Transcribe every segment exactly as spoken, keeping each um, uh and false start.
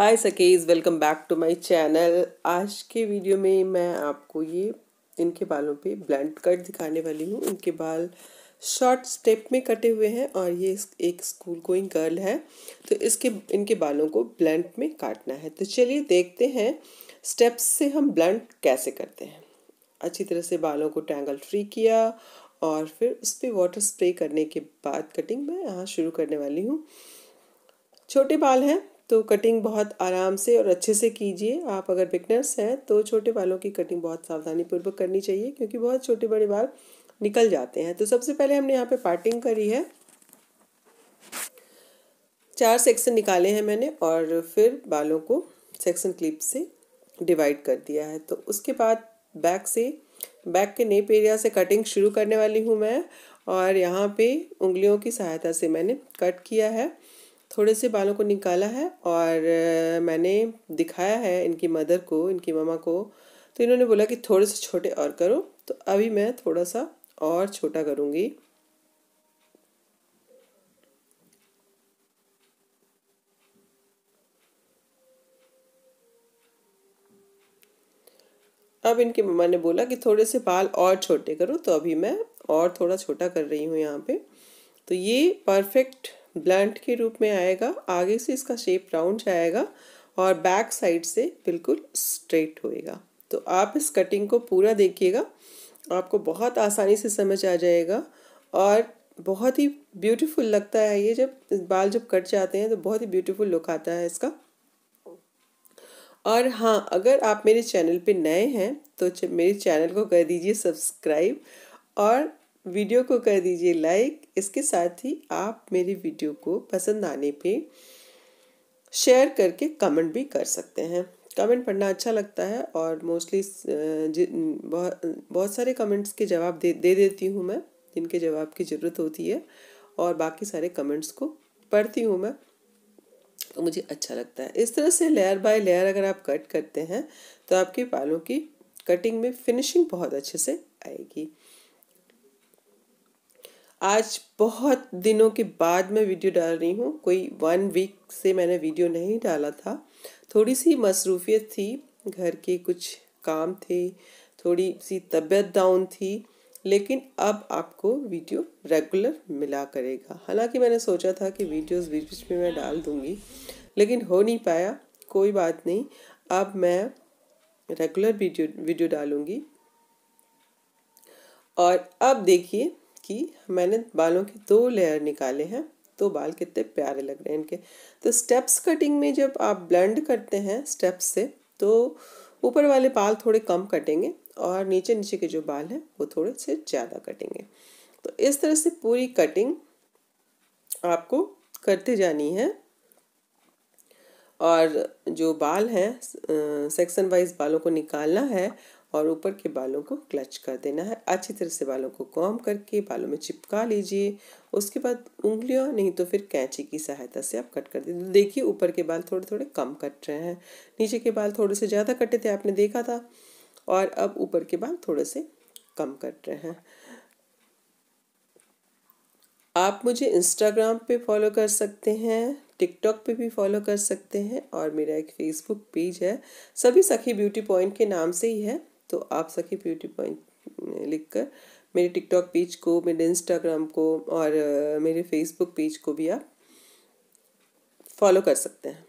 हाय सकीज़, welcome back to my channel. आज के वीडियो में मैं आपको ये इनके बालों पे ब्लंट कट दिखाने वाली हूँ। इनके बाल शॉर्ट स्टेप में कटे हुए हैं और ये एक स्कूल गोइंग गर्ल है, तो इसके इनके बालों को ब्लंट में काटना है। तो चलिए देखते हैं स्टेप्स से हम ब्लंट कैसे करते हैं। अच्छी तरह से बालों को टैंगल फ्री किया और फिर उस पर वाटर स्प्रे करने के बाद कटिंग मैं यहाँ शुरू करने वाली हूँ। छोटे बाल हैं तो कटिंग बहुत आराम से और अच्छे से कीजिए। आप अगर बिगनर्स हैं तो छोटे बालों की कटिंग बहुत सावधानी पूर्वक करनी चाहिए, क्योंकि बहुत छोटे बड़े बाल निकल जाते हैं। तो सबसे पहले हमने यहाँ पे पार्टिंग करी है, चार सेक्शन निकाले हैं मैंने और फिर बालों को सेक्शन क्लिप से डिवाइड कर दिया है। तो उसके बाद बैक से बैक के नेप एरिया से कटिंग शुरू करने वाली हूँ मैं, और यहाँ पे उंगलियों की सहायता से मैंने कट किया है। थोड़े से बालों को निकाला है और मैंने दिखाया है इनकी मदर को, इनकी मम्मा को, तो इन्होंने बोला कि थोड़े से छोटे और करो। तो अभी मैं थोड़ा सा और छोटा करूँगी। अब इनकी मम्मा ने बोला कि थोड़े से बाल और छोटे करो, तो अभी मैं और थोड़ा छोटा कर रही हूँ यहाँ पे। तो ये परफेक्ट ब्लंट के रूप में आएगा। आगे से इसका शेप राउंड जाएगा और बैक साइड से बिल्कुल स्ट्रेट होएगा। तो आप इस कटिंग को पूरा देखिएगा, आपको बहुत आसानी से समझ आ जाएगा और बहुत ही ब्यूटीफुल लगता है ये। जब बाल जब कट जाते हैं तो बहुत ही ब्यूटीफुल लुक आता है इसका। और हाँ, अगर आप मेरे चैनल पे नए हैं तो मेरे चैनल को कर दीजिए सब्सक्राइब और वीडियो को कर दीजिए लाइक। इसके साथ ही आप मेरी वीडियो को पसंद आने पे शेयर करके कमेंट भी कर सकते हैं। कमेंट पढ़ना अच्छा लगता है और मोस्टली बहुत बहुत सारे कमेंट्स के जवाब दे दे देती हूँ मैं, जिनके जवाब की ज़रूरत होती है, और बाकी सारे कमेंट्स को पढ़ती हूँ मैं, तो मुझे अच्छा लगता है। इस तरह से लेयर बाय लेयर अगर आप कट करते हैं तो आपके बालों की कटिंग में फिनिशिंग बहुत अच्छे से आएगी। आज बहुत दिनों के बाद मैं वीडियो डाल रही हूँ, कोई वन वीक से मैंने वीडियो नहीं डाला था। थोड़ी सी मसरूफियत थी, घर के कुछ काम थे, थोड़ी सी तबीयत डाउन थी, लेकिन अब आपको वीडियो रेगुलर मिला करेगा। हालांकि मैंने सोचा था कि वीडियोस बीच बीच में मैं डाल दूँगी, लेकिन हो नहीं पाया। कोई बात नहीं, अब मैं रेगुलर वीडियो वीडियो डालूँगी। और अब देखिए कि मैंने बालों के दो लेयर निकाले हैं, तो बाल कितने प्यारे लग रहे हैं इनके। तो स्टेप्स कटिंग में जब आप ब्लेंड करते हैं स्टेप्स से, तो ऊपर वाले बाल थोड़े कम कटेंगे और नीचे नीचे के जो बाल हैं वो थोड़े से ज़्यादा कटेंगे। तो इस तरह से पूरी कटिंग आपको करते जानी है। और जो बाल हैं सेक्शन वाइज बालों को निकालना है और ऊपर के बालों को क्लच कर देना है। अच्छी तरह से बालों को कॉम्ब करके बालों में चिपका लीजिए। उसके बाद उंगलियां नहीं तो फिर कैंची की सहायता से आप कट कर दीजिए। देखिए ऊपर के बाल थोड़े थोड़े कम कट रहे हैं, नीचे के बाल थोड़े से ज़्यादा कटे थे, आपने देखा था, और अब ऊपर के बाल थोड़े से कम कट रहे हैं। आप मुझे इंस्टाग्राम पे फॉलो कर सकते हैं, टिकटॉक पे भी फॉलो कर सकते हैं, और मेरा एक फेसबुक पेज है, सभी सखी ब्यूटी पॉइंट के नाम से ही है। तो आप सखी ब्यूटी पॉइंट लिखकर मेरे टिकटॉक पेज को, मेरे इंस्टाग्राम को और मेरे फेसबुक पेज को भी आप फॉलो कर सकते हैं।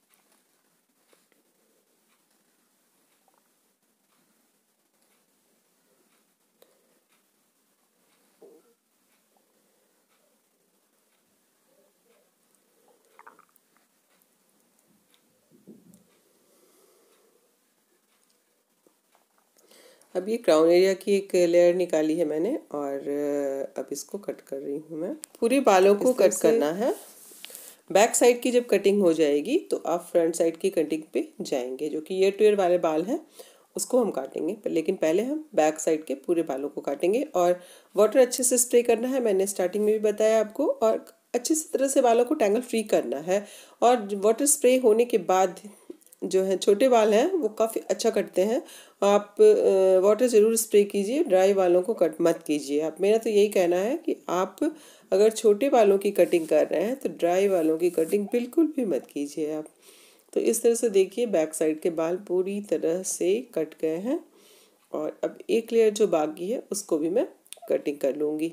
अब ये क्राउन एरिया की एक लेयर निकाली है मैंने और अब इसको कट कर रही हूँ मैं। पूरे बालों को कट करना है। बैक साइड की जब कटिंग हो जाएगी तो आप फ्रंट साइड की कटिंग पे जाएंगे। जो कि ईयर टू ईयर वाले बाल हैं उसको हम काटेंगे, लेकिन पहले हम बैक साइड के पूरे बालों को काटेंगे। और वाटर अच्छे से स्प्रे करना है, मैंने स्टार्टिंग में भी बताया आपको, और अच्छी तरह से बालों को टैंगल फ्री करना है। और वाटर स्प्रे होने के बाद जो है छोटे बाल हैं वो काफ़ी अच्छा कटते हैं। आप वाटर ज़रूर स्प्रे कीजिए, ड्राई बालों को कट मत कीजिए आप। मेरा तो यही कहना है कि आप अगर छोटे बालों की कटिंग कर रहे हैं तो ड्राई बालों की कटिंग बिल्कुल भी मत कीजिए आप। तो इस तरह से देखिए बैक साइड के बाल पूरी तरह से कट गए हैं। और अब एक लेयर जो बाकी है उसको भी मैं कटिंग कर लूँगी।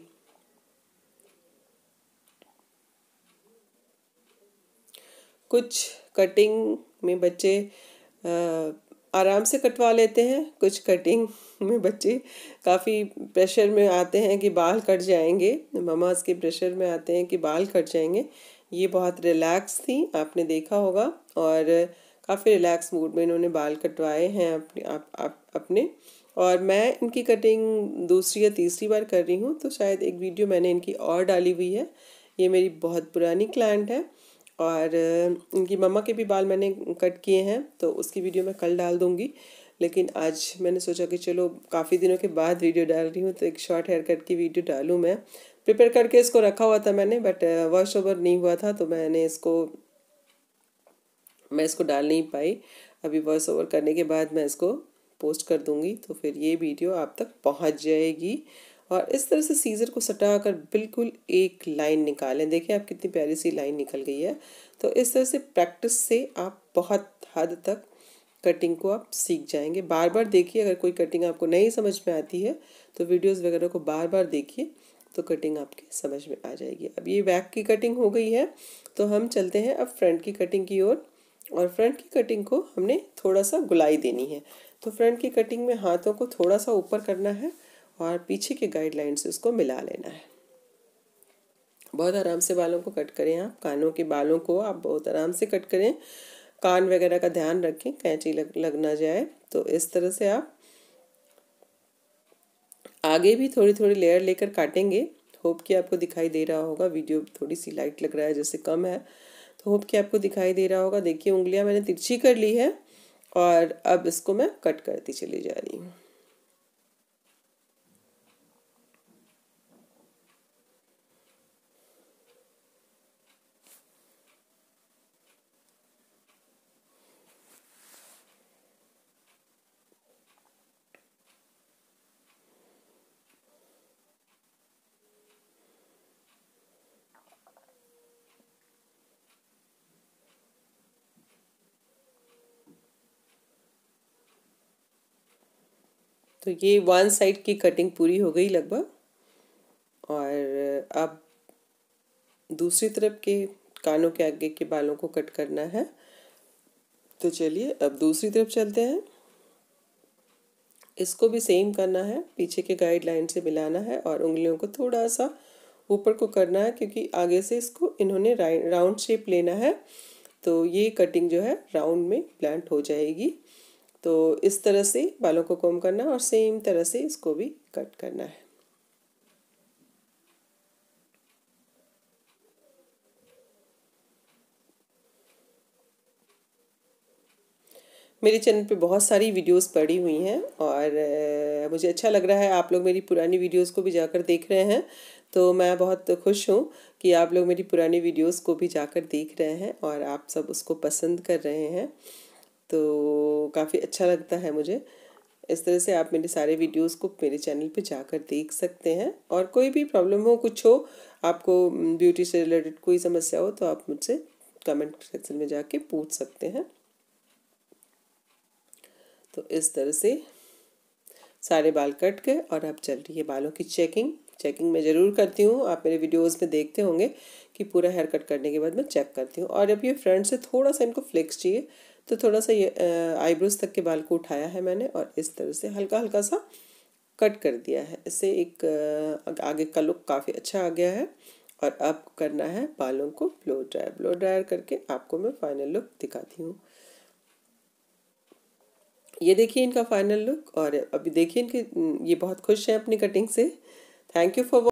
कुछ कटिंग में बच्चे आ, आराम से कटवा लेते हैं, कुछ कटिंग में बच्चे काफ़ी प्रेशर में आते हैं कि बाल कट जाएंगे, ममाज के प्रेशर में आते हैं कि बाल कट जाएंगे। ये बहुत रिलैक्स थी, आपने देखा होगा, और काफ़ी रिलैक्स मूड में इन्होंने बाल कटवाए हैं अपने आप, आप अपने। और मैं इनकी कटिंग दूसरी या तीसरी बार कर रही हूँ, तो शायद एक वीडियो मैंने इनकी और डाली हुई है। ये मेरी बहुत पुरानी क्लाइंट है और इनकी मम्मा के भी बाल मैंने कट किए हैं, तो उसकी वीडियो मैं कल डाल दूँगी। लेकिन आज मैंने सोचा कि चलो काफ़ी दिनों के बाद वीडियो डाल रही हूँ तो एक शॉर्ट हेयर कट की वीडियो डालूँ। मैं प्रिपेयर करके इसको रखा हुआ था मैंने, बट वॉइस ओवर नहीं हुआ था, तो मैंने इसको मैं इसको डाल नहीं पाई। अभी वॉइस ओवर करने के बाद मैं इसको पोस्ट कर दूँगी, तो फिर ये वीडियो आप तक पहुँच जाएगी। और इस तरह से सीज़र को सटाकर बिल्कुल एक लाइन निकालें। देखिए आप कितनी प्यारी सी लाइन निकल गई है। तो इस तरह से प्रैक्टिस से आप बहुत हद तक कटिंग को आप सीख जाएंगे। बार बार देखिए, अगर कोई कटिंग आपको नहीं समझ में आती है तो वीडियोस वगैरह को बार बार देखिए, तो कटिंग आपकी समझ में आ जाएगी। अब ये बैक की कटिंग हो गई है, तो हम चलते हैं अब फ्रंट की कटिंग की ओर। और, और फ्रंट की कटिंग को हमने थोड़ा सा गुलाई देनी है। तो फ्रंट की कटिंग में हाथों को थोड़ा सा ऊपर करना है और पीछे के गाइडलाइन से उसको मिला लेना है। बहुत आराम से बालों को कट करें आप, कानों के बालों को आप बहुत आराम से कट करें। कान वगैरह का ध्यान रखें, कैंची लग लग ना जाए। तो इस तरह से आप आगे भी थोड़ी थोड़ी लेयर लेकर काटेंगे। होप कि आपको दिखाई दे रहा होगा, वीडियो थोड़ी सी लाइट लग रहा है जैसे कम है, तो होप कि आपको दिखाई दे रहा होगा। देखिए उंगलियां मैंने तिरछी कर ली है और अब इसको मैं कट करती चली जा रही हूँ। तो ये वन साइड की कटिंग पूरी हो गई लगभग, और अब दूसरी तरफ के कानों के आगे के बालों को कट करना है। तो चलिए अब दूसरी तरफ चलते हैं। इसको भी सेम करना है, पीछे के गाइडलाइन से मिलाना है और उंगलियों को थोड़ा सा ऊपर को करना है, क्योंकि आगे से इसको इन्होंने राउंड शेप लेना है। तो ये कटिंग जो है राउंड में ब्लेंड हो जाएगी। तो इस तरह से बालों को कॉम्ब करना है और सेम तरह से इसको भी कट करना है। मेरे चैनल पे बहुत सारी वीडियोस पड़ी हुई हैं और मुझे अच्छा लग रहा है आप लोग मेरी पुरानी वीडियोस को भी जाकर देख रहे हैं। तो मैं बहुत खुश हूँ कि आप लोग मेरी पुरानी वीडियोस को भी जाकर देख रहे हैं और आप सब उसको पसंद कर रहे हैं। तो काफ़ी अच्छा लगता है मुझे। इस तरह से आप मेरे सारे वीडियोस को मेरे चैनल पे जाकर देख सकते हैं। और कोई भी प्रॉब्लम हो, कुछ हो, आपको ब्यूटी से रिलेटेड कोई समस्या हो, तो आप मुझसे कमेंट सेक्शन में जाके पूछ सकते हैं। तो इस तरह से सारे बाल कट गए और अब चल रही है बालों की चेकिंग। चेकिंग मैं ज़रूर करती हूँ, आप मेरे वीडियोस में देखते होंगे कि पूरा हेयर कट करने के बाद मैं चेक करती हूँ। और अब ये फ्रंट से थोड़ा सा इनको फ्लेक्स चाहिए, तो थोड़ा सा ये आईब्रोज तक के बाल को उठाया है मैंने और इस तरह से हल्का हल्का सा कट कर दिया है। इससे एक आगे का लुक काफ़ी अच्छा आ गया है। और अब करना है बालों को ब्लो ड्रायर। ब्लो ड्रायर करके आपको मैं फाइनल लुक दिखाती हूँ। ये देखिए इनका फाइनल लुक। और अभी देखिए इनके, ये बहुत खुश हैं अपनी कटिंग से। Thank you for